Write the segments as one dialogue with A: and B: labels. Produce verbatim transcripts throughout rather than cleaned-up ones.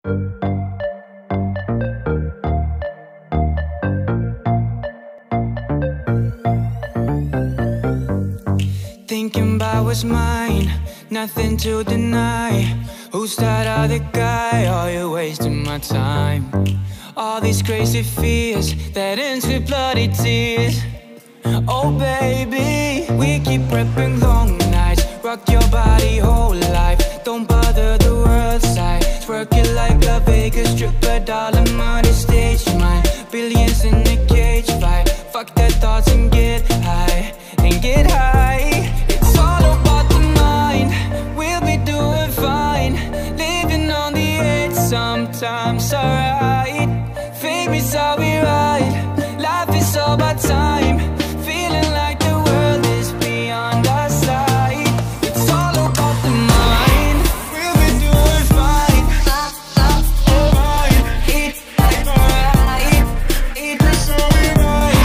A: Thinking about what's mine, nothing to deny. Who's that other guy? Are you wasting my time? All these crazy fears that ends with bloody tears. Oh baby, we keep prepping long nights. Rock your body whole life. Don't bother the world side. Twerk it like a Vegas stripper, darling, money stage mine. Billions in a cage fight. Fuck their thoughts and get high, and get high. It's all about the mind. We'll be doing fine. Living on the edge, sometimes alright. Fame is how we ride. Life is all about time. Feeling like the world is beyond our sight. It's all about the mind. We'll be doing fine. Alright. It's alright. It's how we ride.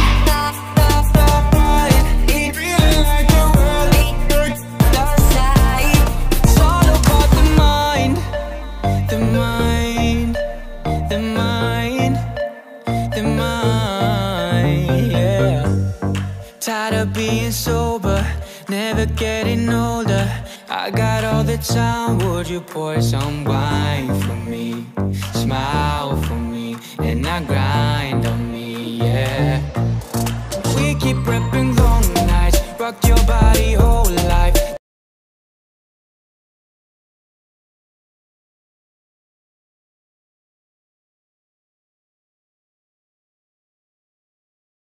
A: Right. Feeling like the world is beyond our sight. It's all about the mind. The mind. The mind. The mind, yeah. Tired of being sober, never getting older. I got all the time, would you pour some wine for me? Smile for me, and not grind on me, yeah. We keep prepping